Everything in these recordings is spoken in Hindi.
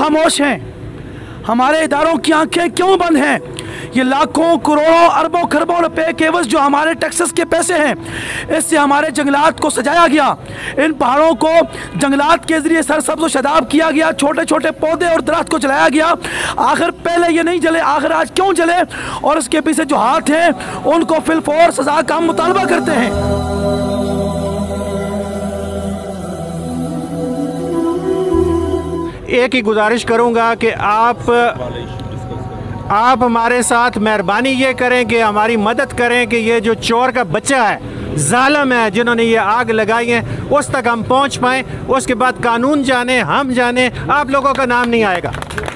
खामोश हैं? हमारे इदारों की आंखें क्यों बंद हैं? ये लाखों करोड़ों अरबों खरबों रुपए के एवज जो हमारे टैक्सेस के पैसे हैं, इससे हमारे जंगलात को सजाया गया। इन पहाड़ों को जंगलात के जरिए सरसब्ज़ व शादाब किया गया, छोटे छोटे पौधे और दरख्त को जलाया गया। आखिर पहले ये नहीं जले, आखिर आज क्यों जले? और इसके पीछे जो हाथ हैं उनको फिलफौर सजा का हम मुतालबा करते हैं। एक ही गुजारिश करूंगा कि आप हमारे साथ मेहरबानी ये करें कि हमारी मदद करें कि ये जो चोर का बच्चा है, जालिम है, जिन्होंने ये आग लगाई है, उस तक हम पहुंच पाएँ। उसके बाद कानून जाने, हम जाने, आप लोगों का नाम नहीं आएगा।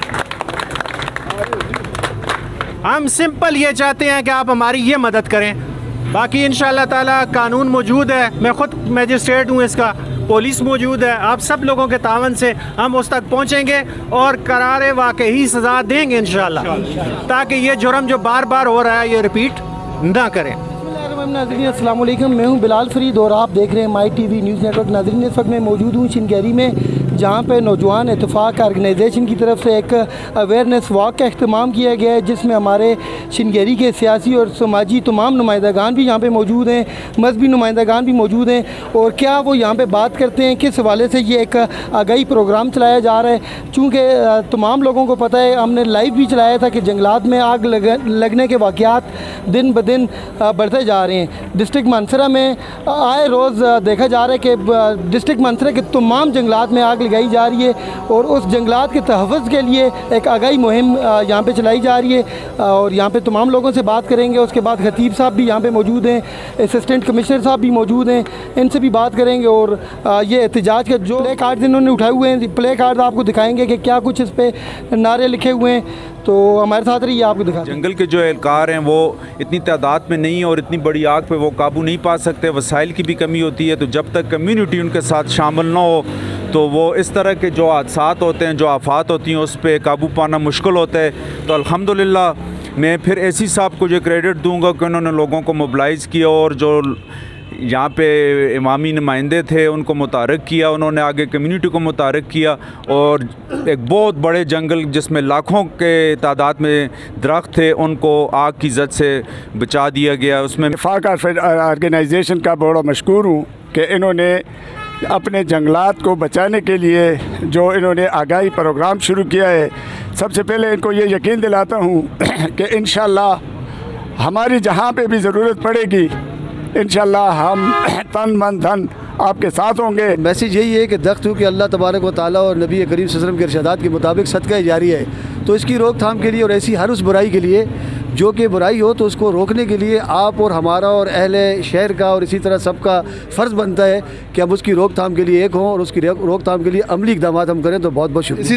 हम सिंपल ये चाहते हैं कि आप हमारी ये मदद करें। बाकी इंशाअल्लाह ताला कानून मौजूद है, मैं ख़ुद मैजिस्ट्रेट हूँ, इसका पुलिस मौजूद है। आप सब लोगों के तावन से हम उस तक पहुँचेंगे और करारे वाकई सज़ा देंगे इंशाअल्लाह, ताकि ये जुर्म जो बार बार हो रहा है ये रिपीट ना करें। नाज़रीन अस्सलाम वालेकुम, मैं हूं बिलाल फरीद और आप देख रहे हैं माई टीवी न्यूज़ नेटवर्क। नाज़रीन इस वक्त मैं मौजूद हूं शिनगेरी में, जहां पे नौजवान इत्तेफाक ऑर्गेनाइजेशन की तरफ से एक अवेयरनेस वॉक का अहतमाम किया गया है, जिसमें हमारे शिनगेरी के सियासी और समाजी तमाम नुमाइंदागान भी यहाँ पे मौजूद हैं, मजहबी नुमाइंदागान भी मौजूद हैं। और क्या वो यहाँ पे बात करते हैं किस हवाले से ये एक आगाही प्रोग्राम चलाया जा रहा है। चूँकि तमाम लोगों को पता है, हमने लाइव भी चलाया था कि जंगलात में आग लगने के वाक़यात दिन ब दिन बढ़ते जा रहे हैं। डिस्ट्रिक्ट मानसरा में आए रोज़ देखा जा रहा है कि डिस्ट्रिक्ट मानसरा के तमाम जंगलात में आग लगाई जा रही है और उस जंगलात के तहफ़्फ़ुज़ के लिए एक आगाही मुहिम यहाँ पे चलाई जा रही है। और यहाँ पे तमाम लोगों से बात करेंगे। उसके बाद खतीब साहब भी यहाँ पे मौजूद हैं, असिस्टेंट कमिश्नर साहब भी मौजूद हैं, इनसे भी बात करेंगे। और ये एहतजाज के जो प्ले कार्ड इन्होंने उठाए हुए हैं, प्ले कार्ड आपको दिखाएँगे कि क्या कुछ इस पर नारे लिखे हुए हैं। तो हमारे साथ रहिए, आपको दिखा। जंगल के जो एहलकार हैं वो इतनी तादाद में नहीं है और इतनी बड़ी आग पे वो काबू नहीं पा सकते, वसाइल की भी कमी होती है। तो जब तक कम्युनिटी उनके साथ शामिल ना हो तो वो इस तरह के जो हादसात होते हैं, जो आफात होती हैं, उस पर काबू पाना मुश्किल होता है। तो अल्हम्दुलिल्लाह मैं फिर एसी साहब को जो क्रेडिट दूंगा कि उन्होंने लोगों को मोबिलाइज़ किया और जो यहाँ पे इमामी नुमाइंदे थे उनको मुतारक किया, उन्होंने आगे कम्युनिटी को मुतारक किया और एक बहुत बड़े जंगल जिसमें लाखों के तादाद में दरख्त थे उनको आग की जद से बचा दिया गया। उसमें इत्तेफाक ऑर्गेनाइजेशन का बड़ा मशकूर हूँ कि इन्होंने अपने जंगलात को बचाने के लिए जो इन्होंने आगाही प्रोग्राम शुरू किया है। सबसे पहले इनको ये यकीन दिलाता हूँ कि इंशाअल्लाह हमारी जहाँ पे भी ज़रूरत पड़ेगी इंशाअल्लाह हम तन मन धन आपके साथ होंगे। मैसेज यही है कि दख्त हो कि अल्लाह तबारक व तआला और नबी करीम सल्लल्लाहु अलैहि वसल्लम के इरशादात के मुताबिक सदका जारी है। तो इसकी रोकथाम के लिए और ऐसी हर उस बुराई के लिए जो कि बुराई हो तो उसको रोकने के लिए आप और हमारा और अहले शहर का और इसी तरह सबका फ़र्ज़ बनता है कि हम उसकी रोकथाम के लिए एक हों और उसकी रोकथाम के लिए अमली इक़दाम हम करें। तो बहुत बहुत शुक्रिया। इसी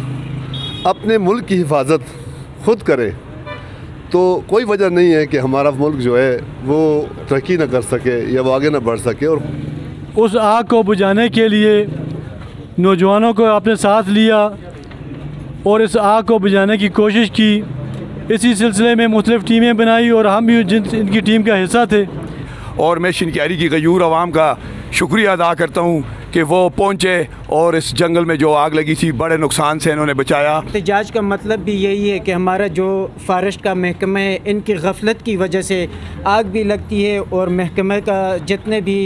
तरह अपने मुल्क की हिफाजत खुद करें तो कोई वजह नहीं है कि हमारा मुल्क जो है वो तरक्की न कर सके या वो आगे न बढ़ सके। और उस आग को बुझाने के लिए नौजवानों को अपने साथ लिया और इस आग को बुझाने की कोशिश की। इसी सिलसिले में मुख्तलिफ़ टीमें बनाई और हम भी इनकी टीम का हिस्सा थे। और मैं शिनगेरी की गयूर आवाम का शुक्रिया अदा करता हूँ कि वो पहुँचे और इस जंगल में जो आग लगी थी बड़े नुकसान से इन्होंने बचाया। एहतजाज का मतलब भी यही है कि हमारा जो फॉरेस्ट का महकमा है, इनकी गफलत की वजह से आग भी लगती है और महकमे का जितने भी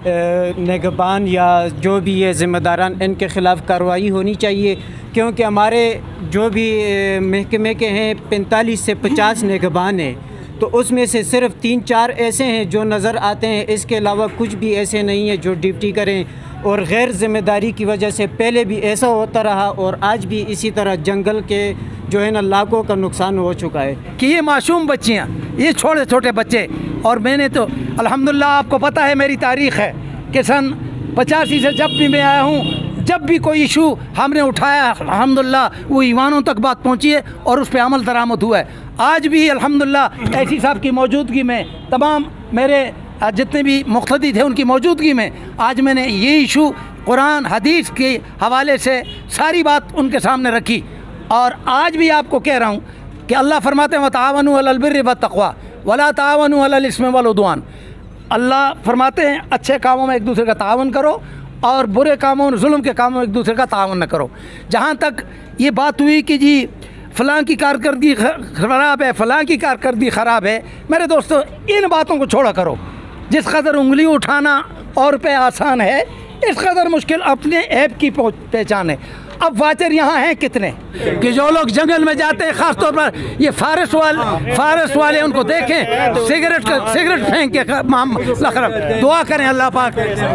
निगहबान या जो भी ये ज़िम्मेदारान, इनके ख़िलाफ़ कार्रवाई होनी चाहिए। क्योंकि हमारे जो भी महकमे के हैं 45 से 50 निगहबान हैं, तो उसमें से सिर्फ 3-4 ऐसे हैं जो नज़र आते हैं। इसके अलावा कुछ भी ऐसे नहीं है जो ड्यूटी करें। और गैर ज़िम्मेदारी की वजह से पहले भी ऐसा होता रहा और आज भी इसी तरह जंगल के जो है ना लाखों का नुकसान हो चुका है। कि ये मासूम बच्चियाँ, ये छोटे छोटे बच्चे, और मैंने तो अल्हम्दुलिल्लाह आपको पता है मेरी तारीख़ है कि सन 85 से जब भी मैं आया हूँ, जब भी कोई इशू हमने उठाया अल्हम्दुलिल्लाह वो ईवानों तक बात पहुँची है और उस पर अमल दरामद हुआ है। आज भी अल्हम्दुलिल्लाह ऐसी साहब की मौजूदगी में, तमाम मेरे जितने भी मुख्तदी थे उनकी मौजूदगी में आज मैंने ये इशू कुरान हदीस के हवाले से सारी बात उनके सामने रखी। और आज भी आपको कह रहा हूँ कि अल्लाह फरमाते हैं वतावनु अलल बिर्रि वत्तक़वा वला तावनु अलल इस्मि वल उद्वान। अल्लाह फरमाते हैं अच्छे कामों में एक दूसरे का तावन करो और बुरे कामों जुल्म के कामों में एक दूसरे का तावन न करो। जहाँ तक ये बात हुई कि जी फ़लाँ की कारकर्दगी ख़राब है, फ़लाँ की कारकर्दगी ख़राब है, मेरे दोस्तों इन बातों को छोड़ा करो। जिस कदर उंगली उठाना और पे आसान है, इस कदर मुश्किल अपने ऐप की पहचान है। अब वाचर यहाँ हैं कितने कि जो लोग जंगल में जाते हैं, ख़ास तौर पर ये फारस वाले उनको देखें सिगरेट फेंक के मामला खराब। दुआ करें अल्लाह पाक।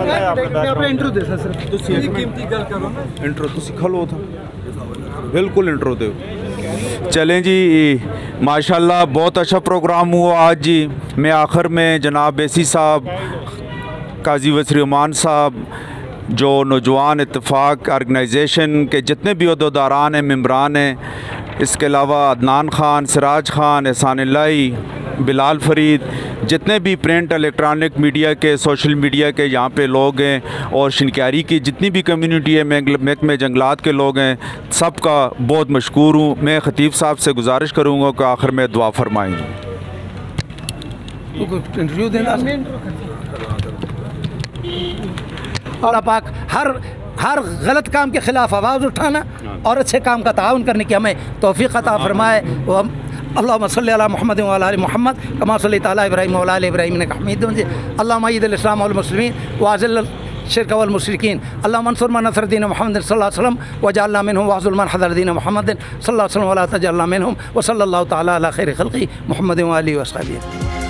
इंट्रो तो सिखा लो था, बिल्कुल इंट्रो दो। चलें जी, माशाल्लाह बहुत अच्छा प्रोग्राम हुआ आज जी। मैं आखिर में जनाब एसी साहब, काजी वसीर रहमान साहब, जो नौजवान इत्तेफाक ऑर्गेनाइजेशन के जितने भी अहदेदारान हैं, मेम्बरान हैं, इसके अलावा अदनान ख़ान, सिराज ख़ान, एहसान इलाही, बिलाल फ़रीद, जितने भी प्रिंट इलेक्ट्रॉनिक मीडिया के, सोशल मीडिया के यहाँ पे लोग हैं, और शिनक्यारी की जितनी भी कम्युनिटी है, महकमे जंगलात के लोग हैं, सबका बहुत मशकूर हूँ। मैं ख़तीब साहब से गुजारिश करूँगा कि आखिर में दुआ फरमाएँ। अल्लाह पाक हर गलत काम के ख़िलाफ़ आवाज़ उठाना और अच्छे काम का ताउन करने की हमें तौफ़ीक़ अता फ़रमाए। अल्लाहुम्मा सल्लि अला मुहम्मद व अला आलि मुहम्मद कमा सल्लैता अला इब्राहीम व अला आलि इब्राहीम इन्नका हमीदुम मजीद। अल्लाहुम्मा अय्यिदिल इस्लाम वल मुस्लिमीन व अज़िल शिर्क वल मुशरिकीन। अल्लाहुम्मा अंसुर मन नसर दीन मुहम्मद सल्लल्लाहु अलैहि वसल्लम वजअलना मिनहुम वअज़िल मन हज़र दीन मुहम्मद सल्लल्लाहु अलैहि वसल्लम व ला तजअलना मिनहुम व सल्लल्लाहु तआला अला खैरि खल्क़ि मुहम्मद व आलिहि व अस्हाबिहि।